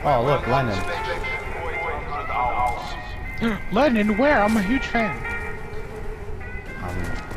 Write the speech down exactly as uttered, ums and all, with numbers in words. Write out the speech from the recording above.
Oh, look, Lennon. Lennon, where? I'm a huge fan. Um,